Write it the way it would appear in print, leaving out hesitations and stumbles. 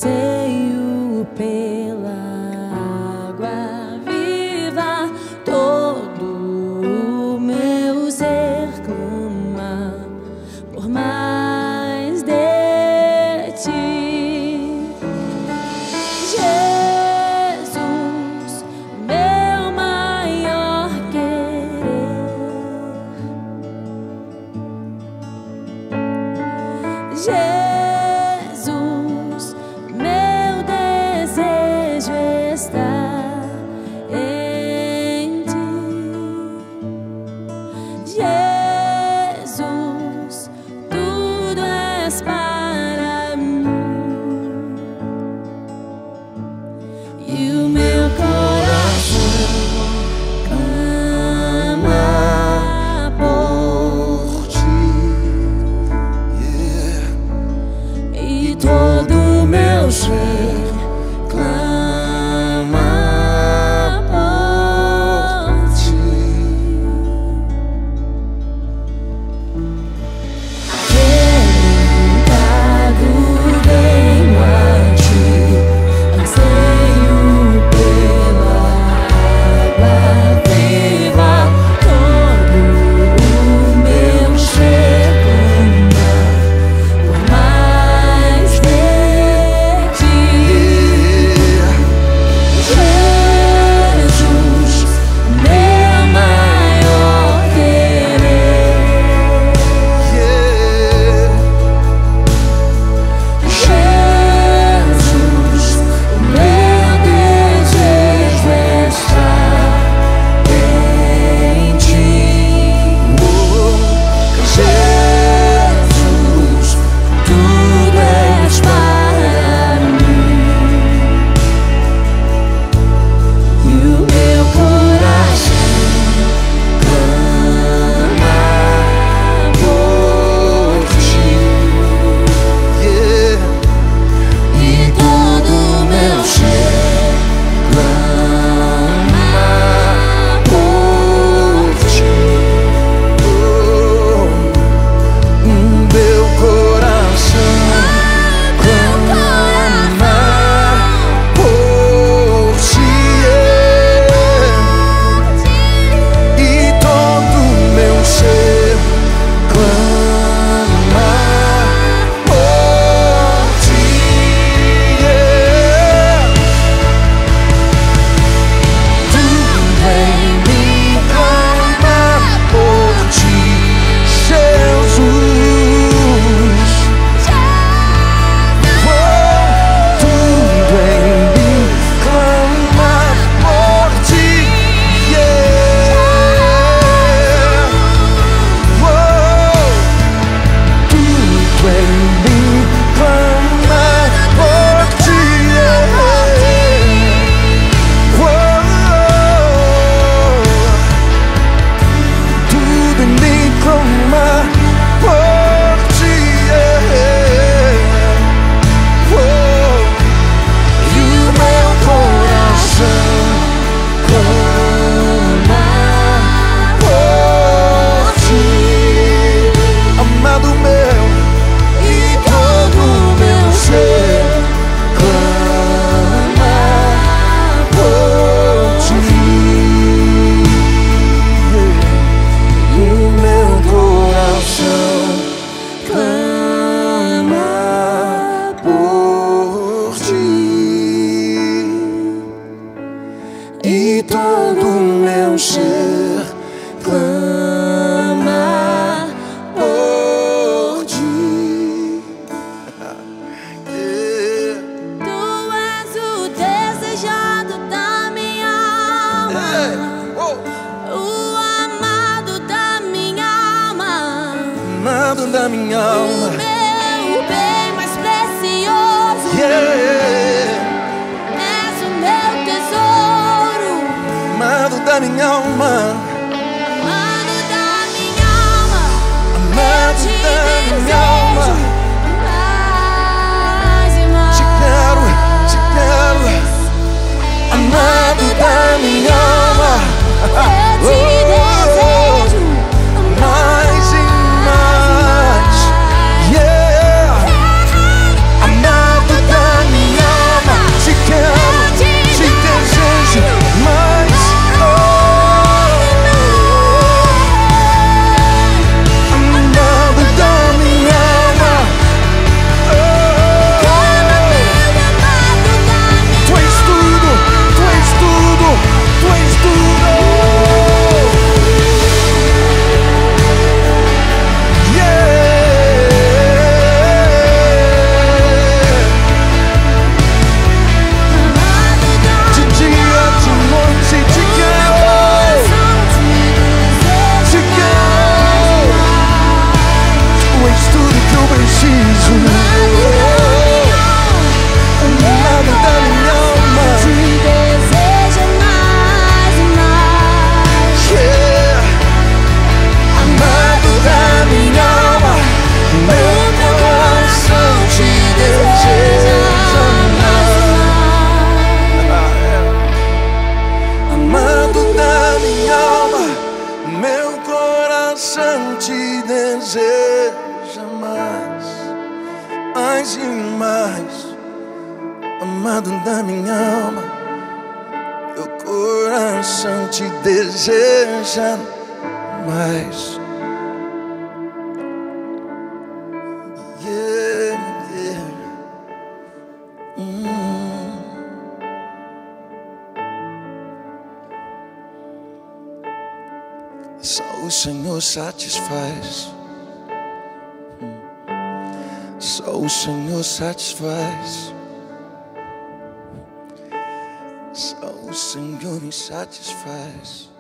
Anseio pela água viva, todo o meu ser clama por mais de ti. Jesus, meu maior querer. Jesus, meu desejo está em ti. Jesus, tudo és para mim. E o meu coração clama por ti. E todo o meu ser clama por ti. Quebrantado venho a ti, anseio pela água viva, todo o meu ser clama por mais de ti. Jesus, meu maior querer. Jesus, o meu desejo está em ti. Jesus, tudo és para mim. E o meu coração clama por ti. E todo o meu ser clama por ti. O meu coração clama por ti. E todo o meu ser clama por ti. Tudo em mim clama por ti, Jesus. Tudo em mim clama por ti. Tudo em mim clama por ti. Tudo em mim clama por ti. E o meu coração clama por ti, amado meu. E todo o meu ser clama por ti. E o meu coração clama por ti. E todo o meu ser clama por ti. Tu és o desejado da minha alma, o amado da minha alma, Amado da minha o alma. meu bem mais precioso. És o meu tesouro, Amado da minha alma. amado da minha alma. Amado da minha alma. Mais e mais. Te quero, te quero. Amado da minha alma. Eu te desejo Mais e mais. Amado da minha amado da minha alma, meu coração te deseja mais. Só o Senhor satisfaz. Só o Senhor satisfaz. Só o Senhor me satisfaz.